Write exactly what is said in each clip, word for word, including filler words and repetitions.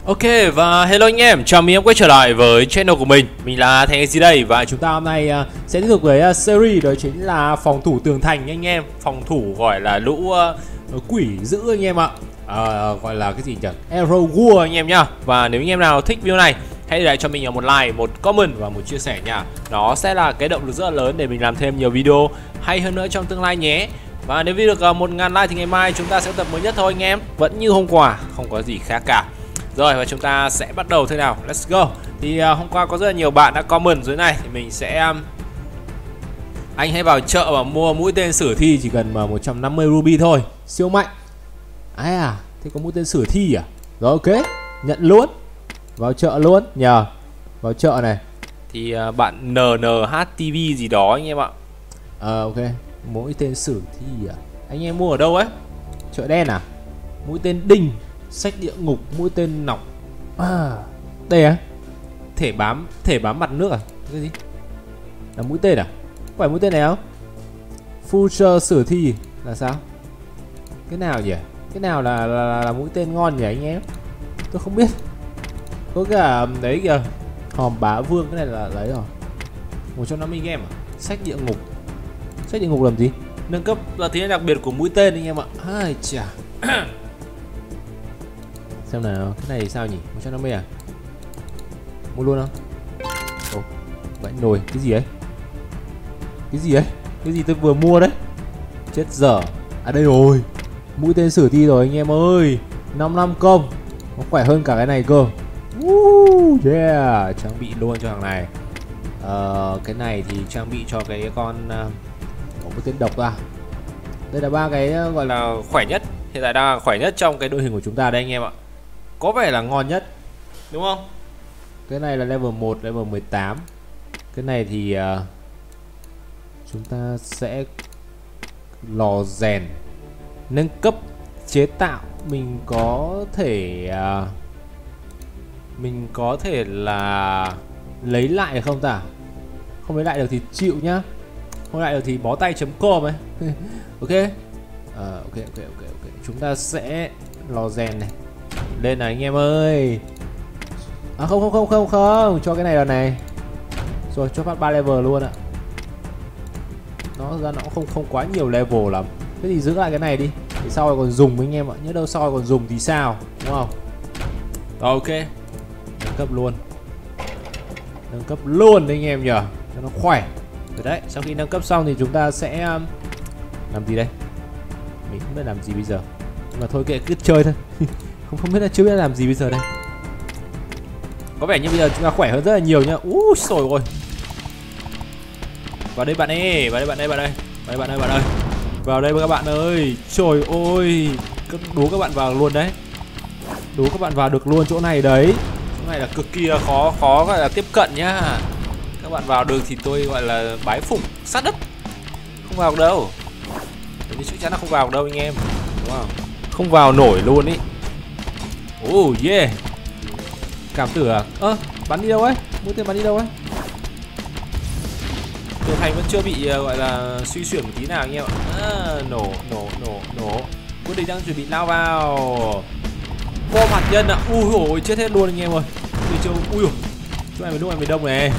Ok và hello anh em, chào mừng em quay trở lại với channel của mình. Mình là Thành Exi đây và chúng ta hôm nay uh, sẽ tiếp tục với uh, series đó chính là phòng thủ tường thành anh em. Phòng thủ gọi là lũ uh, quỷ dữ anh em ạ. uh, Gọi là cái gì nhỉ? Arrow War anh em nhá. Và nếu anh em nào thích video này, hãy để lại cho mình một like, một comment và một chia sẻ nha. Nó sẽ là cái động lực rất là lớn để mình làm thêm nhiều video hay hơn nữa trong tương lai nhé. Và nếu video được một ngàn like thì ngày mai chúng ta sẽ tập mới nhất thôi anh em. Vẫn như hôm qua, không có gì khác cả. Rồi và chúng ta sẽ bắt đầu thế nào. Let's go. Thì uh, hôm qua có rất là nhiều bạn đã comment dưới này. Thì mình sẽ um, anh hãy vào chợ và mua mũi tên sử thi. Chỉ cần mà một trăm năm mươi ruby thôi. Siêu mạnh. Ai à, thế có mũi tên sử thi à? Rồi ok, nhận luôn. Vào chợ luôn nhờ. Vào chợ này. Thì uh, bạn en en hát tê vê gì đó anh em ạ. Ờ uh, ok, mũi tên sử thi à? Anh em mua ở đâu ấy? Chợ đen à? Mũi tên đinh, sách địa ngục, mũi tên nọc. À, đây á. Thể bám, thể bám mặt nước à? Cái gì? Là mũi tên à? Phải mũi tên này không? Future sử thi là sao? Cái nào nhỉ? Cái nào là là, là, là mũi tên ngon nhỉ anh em? Tôi không biết. Có cả đấy kìa. Hòm bá vương, cái này là lấy rồi. một trăm năm mươi game à? Sách địa ngục. Sách địa ngục làm gì? Nâng cấp là thế đặc biệt của mũi tên anh em ạ. Ai chà. Xem nào, cái này sao nhỉ? một trăm năm mươi à? Mua luôn không? Ồ, vãi nồi, cái gì ấy? Cái gì ấy? Cái gì tôi vừa mua đấy? Chết dở. À đây rồi. Mũi tên sử thi rồi anh em ơi. năm năm công. Nó khỏe hơn cả cái này cơ. Woo, yeah, trang bị luôn cho thằng này. Ờ, cái này thì trang bị cho cái con uh, có cái tên độc à. Đây là ba cái uh, gọi là khỏe nhất. Hiện tại đang là khỏe nhất trong cái đội hình của chúng ta đây anh em ạ. Có vẻ là ngon nhất, đúng không? Cái này là level một, level mười tám. Cái này thì uh, chúng ta sẽ lò rèn, nâng cấp, chế tạo. Mình có thể uh, mình có thể là lấy lại được không ta? Không lấy lại được thì chịu nhá. Không lấy lại được thì bó tay chấm com ấy. Ok. Uh, ok ok ok ok. Chúng ta sẽ lò rèn này lên này anh em ơi. À không không không không không, cho cái này vào này. Rồi cho phát ba level luôn ạ. Nó ra nó cũng không không quá nhiều level lắm. Thế thì giữ lại cái này đi. Để sau này còn dùng anh em ạ. Nhớ đâu sau này còn dùng thì sao, đúng không? Rồi ok. Nâng cấp luôn. Nâng cấp luôn đấy anh em nhỉ. Cho nó khỏe. Rồi đấy, sau khi nâng cấp xong thì chúng ta sẽ um, làm gì đây? Mình không biết làm gì bây giờ. Nhưng mà thôi kệ, cứ chơi thôi. Không không biết là chưa biết làm gì bây giờ đây. Có vẻ như bây giờ chúng ta khỏe hơn rất là nhiều nhá. Úi xồi ôi. Vào đây bạn ơi, vào đây bạn ơi, bạn ơi. Vào đây bạn ơi, bạn ơi. Vào đây các bạn ơi. Trời ơi. Đố các bạn vào luôn đấy. Đố các bạn vào được luôn chỗ này đấy. Chỗ này là cực kỳ khó khó gọi là tiếp cận nhá. Các bạn vào được thì tôi gọi là bái phục sát đất. Không vào được đâu. Bởi vì chắc chắn là không vào được đâu anh em. Đúng không? Không vào nổi luôn ý. Oh yeah. Cảm tử à? Ơ, à, bắn đi đâu ấy? Mũi tên bắn đi đâu ấy? Tường thành vẫn chưa bị uh, gọi là suy chuyển một tí nào anh em ạ. À, nổ, nổ, nổ, nổ. Quân địch đang chuẩn bị lao vào. Bom hạt nhân ạ. À. Ui ôi, chết hết luôn anh em ơi. Ui châu, ui ôi. Chỗ này mới lúc này mới đông này.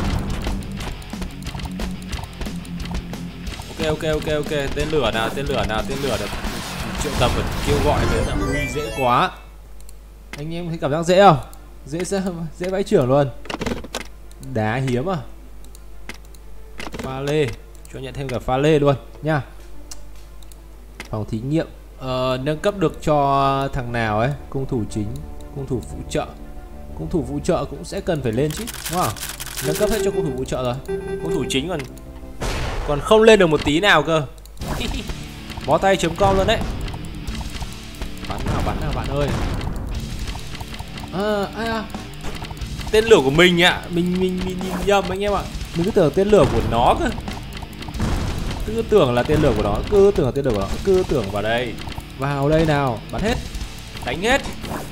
Ok ok ok ok, tên lửa nào, tên lửa nào, tên lửa được triệu tập và kêu gọi đến là ui dễ quá. Anh em thấy cảm giác dễ không? Dễ sẽ dễ vãi trưởng luôn. Đá hiếm à? Pha lê, cho nhận thêm cả pha lê luôn nha. Phòng thí nghiệm, ờ, nâng cấp được cho thằng nào ấy? Cung thủ chính, cung thủ phụ trợ. Cung thủ phụ trợ cũng sẽ cần phải lên chứ, đúng không? Nâng cấp hết cho cung thủ phụ trợ rồi. Cung thủ chính còn còn không lên được một tí nào cơ. Bó tay chấm com luôn đấy. Bắn nào bắn nào bạn ơi. À, à, à. Tên lửa của mình ạ. Mình mình mình nhìn nhầm anh em ạ. Mình cứ tưởng tên lửa của nó cơ. Cứ tưởng là tên lửa của nó, cứ tưởng là tên lửa của nó, cứ tưởng vào đây. Vào đây nào, bắn hết. Đánh hết.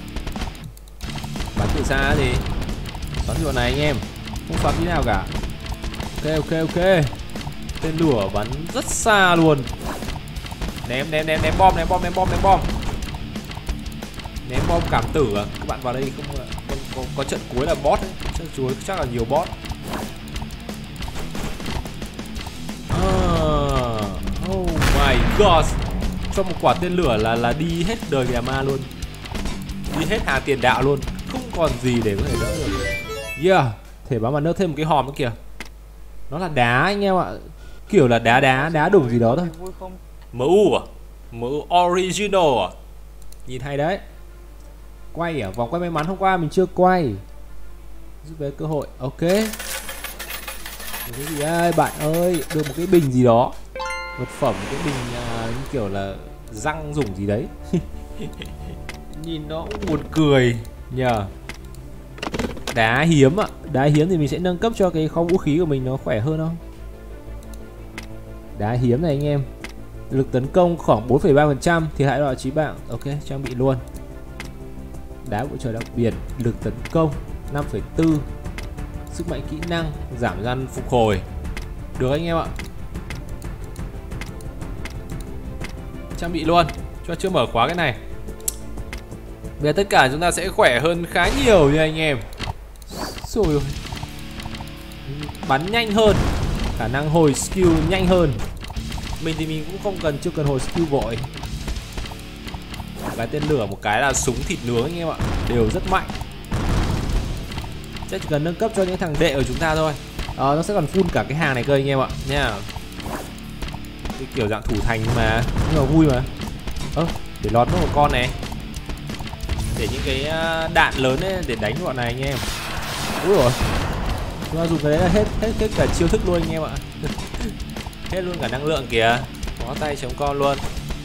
Bắn từ xa thì xoắn hiệu này anh em. Không xoắn tí nào cả. Ok ok ok. Tên lửa bắn rất xa luôn. Ném ném ném ném bom ném bom ném bom ném bom. Ném bom cảm tử à? Các bạn vào đây không không có, có trận cuối là boss ấy. Trận cuối chắc là nhiều boss. Ah, oh my god. Cho một quả tên lửa là là đi hết đời nhà ma luôn. Đi hết hàng tiền đạo luôn. Không còn gì để có thể đỡ được. Yeah, thể báo mà nơ thêm một cái hòm nữa kìa. Nó là đá anh em ạ. Kiểu là đá đá đá đủ gì đó thôi. em u à? em u original à? Nhìn hay đấy. Quay à? Vòng quay may mắn hôm qua mình chưa quay. Giúp về cơ hội. Ok. Cái gì đây bạn ơi? Được một cái bình gì đó. Vật phẩm, cái bình à, như kiểu là răng dùng gì đấy. Nhìn nó cũng buồn cười nhờ. Đá hiếm ạ. Đá hiếm thì mình sẽ nâng cấp cho cái kho vũ khí của mình nó khỏe hơn không? Đá hiếm này anh em. Lực tấn công khoảng bốn phẩy ba phần trăm, thiệt hại loại trí mạng. Ok, trang bị luôn. Đá bụi trời đặc biệt, lực tấn công năm phẩy bốn, sức mạnh kỹ năng, giảm thời gian phục hồi. Được anh em ạ. Trang bị luôn, cho chưa mở khóa cái này. Bây giờ tất cả chúng ta sẽ khỏe hơn khá nhiều nha anh em. Rồi ôi. Bắn nhanh hơn, khả năng hồi skill nhanh hơn. Mình thì mình cũng không cần, chưa cần hồi skill vội. Một cái tên lửa, một cái là súng thịt nướng anh em ạ. Đều rất mạnh. Chắc chỉ cần nâng cấp cho những thằng đệ của chúng ta thôi. Ờ, nó sẽ còn full cả cái hàng này cơ anh em ạ nha. Cái kiểu dạng thủ thành mà, nhưng mà vui mà. Ơ, để lọt mất một con này. Để những cái đạn lớn ấy, để đánh bọn này anh em. Úi rồi. Chúng ta dùng cái đấy là hết hết hết cả chiêu thức luôn anh em ạ. Hết luôn cả năng lượng kìa. Có tay chống con luôn.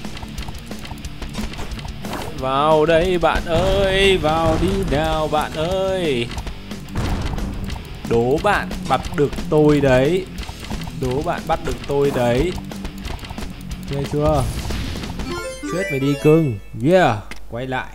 Vào đây bạn ơi, vào đi nào bạn ơi. Đố bạn bắt được tôi đấy. Đố bạn bắt được tôi đấy. Nghe chưa? Chết mày đi cưng. Yeah, quay lại.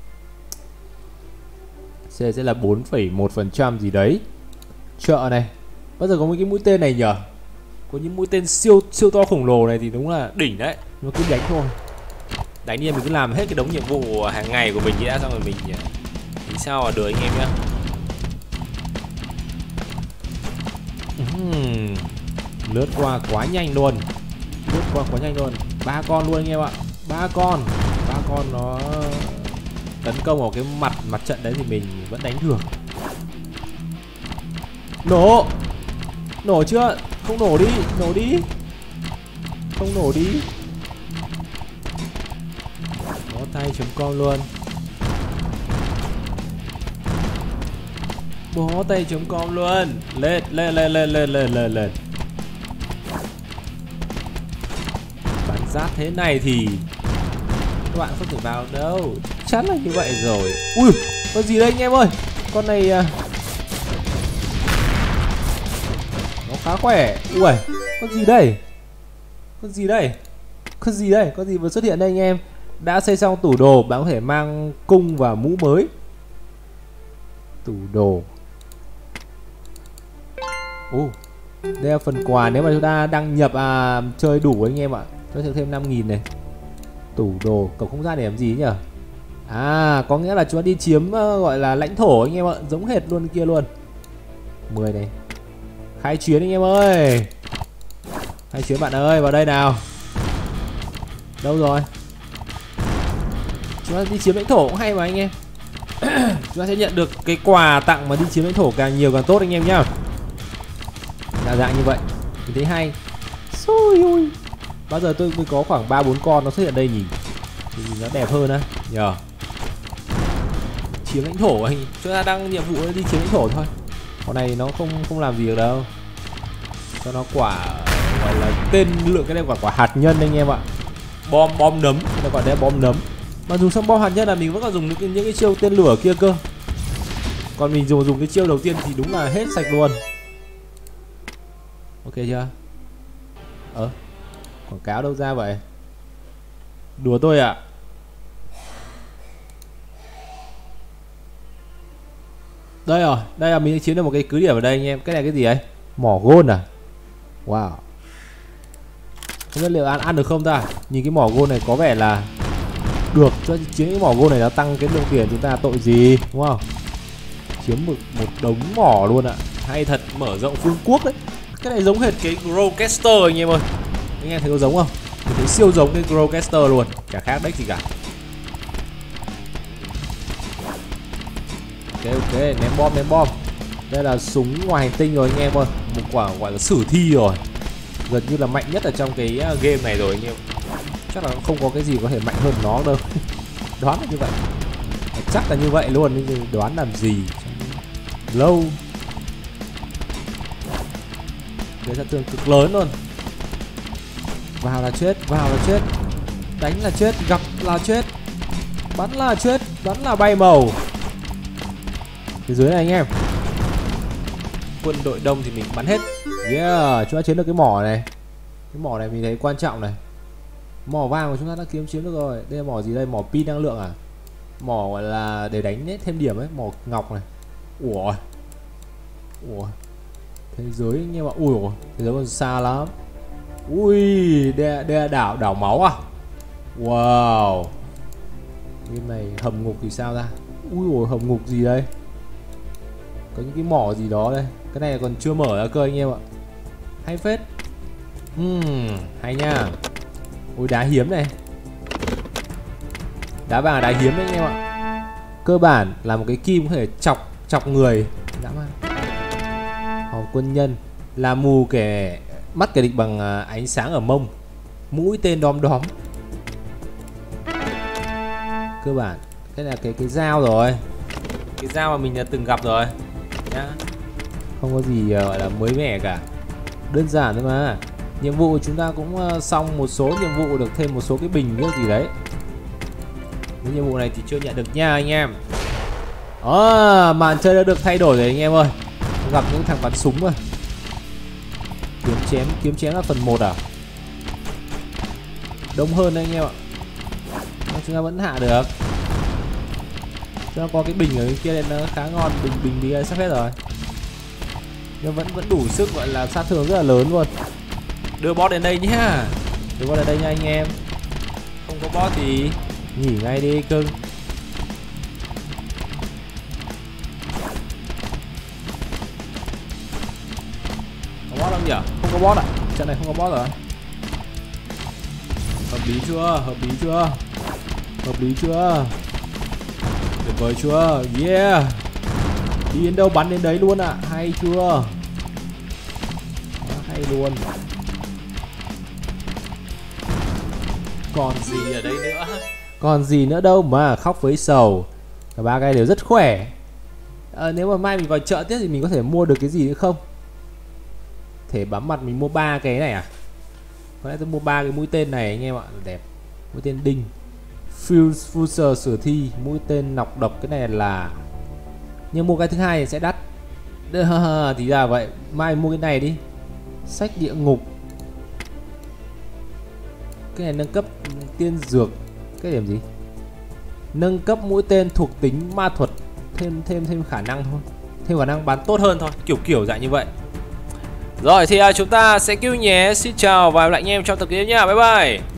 C sẽ là bốn phẩy một phần trăm gì đấy. Chợ này. Bao giờ có mấy cái mũi tên này nhở? Có những mũi tên siêu siêu to khổng lồ này thì đúng là đỉnh đấy. Nhưng mà cứ đánh thôi. Đánh đi mình cứ làm hết cái đống nhiệm vụ hàng ngày của mình đã, xong rồi mình tính sao mà được anh em nhá. uhm. Lướt qua quá nhanh luôn. Lướt qua quá nhanh luôn. Ba con luôn anh em ạ. Ba con. Ba con nó tấn công vào cái mặt mặt trận đấy thì mình vẫn đánh được. Nổ. Nổ chưa? Không nổ đi. Nổ đi. Không nổ đi. Có tay chấm com luôn. Bó tay chấm com luôn. Lên lên lên lên lên lên lên lên. Bắn giáp thế này thì các bạn không thể vào đâu. Chắc là như vậy rồi. Ui, con gì đây anh em ơi? Con này nó khá khỏe. Ui, con gì đây? Con gì đây? Con gì đây? Con gì vừa xuất hiện đây anh em? Đã xây xong tủ đồ, bạn có thể mang cung và mũ mới. Tủ đồ. Ồ, đây là phần quà nếu mà chúng ta đăng nhập à, chơi đủ anh em ạ. Cho thêm năm nghìn này. Tủ đồ, cổng không gian để làm gì nhỉ? À, có nghĩa là chúng ta đi chiếm uh, gọi là lãnh thổ anh em ạ. Giống hệt luôn kia luôn. Mười này. Khai chuyến anh em ơi. Khai chuyến bạn ơi, vào đây nào. Đâu rồi? Chúng ta đi chiếm lãnh thổ cũng hay mà anh em. Chúng ta sẽ nhận được cái quà tặng mà đi chiếm lãnh thổ càng nhiều càng tốt anh em nhá. Đa dạng như vậy mình thấy hay. Xôi ui. Bao giờ tôi mới có khoảng ba bốn con nó xuất hiện đây nhỉ? Thì nó đẹp hơn á nhờ. Chiếm lãnh thổ anh. Chúng ta đang nhiệm vụ đi chiếm lãnh thổ thôi. Con này nó không không làm gì được đâu. Cho nó quả gọi là tên lượng cái này quả quả hạt nhân anh em ạ. Bom bom nấm, nó gọi là bom nấm. Mà dùng xong bom hạt nhân là mình vẫn còn dùng những cái, những cái chiêu tên lửa kia cơ. Còn mình dùng dùng cái chiêu đầu tiên thì đúng là hết sạch luôn. Ok chưa? Ờ, quảng cáo đâu ra vậy? Đùa tôi ạ. À? Đây rồi, đây là mình chiếm được một cái cứ điểm ở đây anh em. Cái này cái gì ấy? Mỏ gold à? Wow. Không biết liệu ăn ăn được không ta? Nhìn cái mỏ gold này có vẻ là được. Cho chiếm cái mỏ gold này nó tăng cái lượng tiền chúng ta tội gì, đúng không? chiếm một, một đống mỏ luôn ạ. Hay thật, mở rộng vương quốc đấy. Cái này giống hệt cái Growcaster anh em ơi. Anh em thấy có giống không? Mình thấy siêu giống cái Growcaster luôn, chả khác đếch gì cả. Ok ok, ném bom ném bom. Đây là súng ngoài hành tinh rồi anh em ơi. Một quả gọi là sử thi rồi. Gần như là mạnh nhất ở trong cái game này rồi anh em. Chắc là không có cái gì có thể mạnh hơn nó đâu. Đoán là như vậy. Chắc là như vậy luôn, nhưng đoán làm gì. Lâu. Cái sát thương cực lớn luôn. Vào là chết, vào là chết. Đánh là chết, gặp là chết. Bắn là chết, bắn là bay màu. Phía dưới này anh em. Quân đội đông thì mình bắn hết. Yeah, chúng ta chiếm được cái mỏ này. Cái mỏ này mình thấy quan trọng này. Mỏ vàng của chúng ta đã kiếm chiếm được rồi. Đây là mỏ gì đây? Mỏ pin năng lượng à? Mỏ gọi là để đánh ấy, thêm điểm ấy. Mỏ ngọc này. Ủa. Ủa. Thế giới anh em ạ. Ui, thế giới còn xa lắm. Ui, đây, đây là đảo đảo máu à? Wow. Game này hầm ngục thì sao ra? Ui ôi, hầm ngục gì đây? Có những cái mỏ gì đó đây. Cái này còn chưa mở ra cơ anh em ạ. Hay phết. uhm, Hay nha. Ui, đá hiếm này. Đá vàng đá hiếm đấy anh em ạ. Cơ bản là một cái kim có thể chọc chọc người. Dã man. Hòm quân nhân là mù kẻ mắt kẻ địch bằng ánh sáng ở mông. Mũi tên đom đóm. Cơ bản cái là cái cái dao rồi. Cái dao mà mình đã từng gặp rồi nhá. Không có gì gọi là mới mẻ cả. Đơn giản thôi mà. Nhiệm vụ chúng ta cũng xong một số nhiệm vụ, được thêm một số cái bình nước gì đấy. Những nhiệm vụ này thì chưa nhận được nha anh em. À, màn chơi đã được thay đổi rồi anh em ơi. Gặp những thằng bắn súng rồi. Kiếm chém, kiếm chém là phần một à? Đông hơn đấy anh em ạ. Chúng ta vẫn hạ được. Chúng ta có cái bình ở bên kia nên nó khá ngon. Bình bình đi sắp hết rồi. Nhưng vẫn vẫn đủ sức gọi là sát thương rất là lớn luôn. Đưa boss đến đây nhá. Đưa boss đến đây nha anh em. Không có boss thì nghỉ ngay đi cưng. Có boss không nhỉ? Không có boss ạ. À? Trận này không có boss rồi. Hợp lý chưa? Hợp lý chưa? Hợp lý chưa? Tuyệt vời chưa? Yeah. Đi đến đâu bắn đến đấy luôn ạ. À. Hay chưa? Đó, hay luôn. Còn gì ở đây nữa? Còn gì nữa đâu mà khóc với sầu. Cả ba cái đều rất khỏe. À, nếu mà mai mình vào chợ tiếp thì mình có thể mua được cái gì nữa không? Thể bám mặt mình mua ba cái này à? Có lẽ tôi mua ba cái mũi tên này anh em ạ. Đẹp. Mũi tên đinh. Fuser sử thi. Mũi tên nọc độc. Cái này là... Nhưng mua cái thứ hai thì sẽ đắt. Thì ra vậy. Mai mua cái này đi. Sách địa ngục. Cái này nâng cấp tiên dược. Cái điểm gì? Nâng cấp mũi tên thuộc tính ma thuật. Thêm thêm thêm khả năng thôi. Thêm khả năng bắn tốt hơn thôi. Kiểu kiểu dạng như vậy. Rồi thì uh, chúng ta sẽ cứu nhé. Xin chào và hẹn gặp lại anh em trong tập tiếp nha. Bye bye.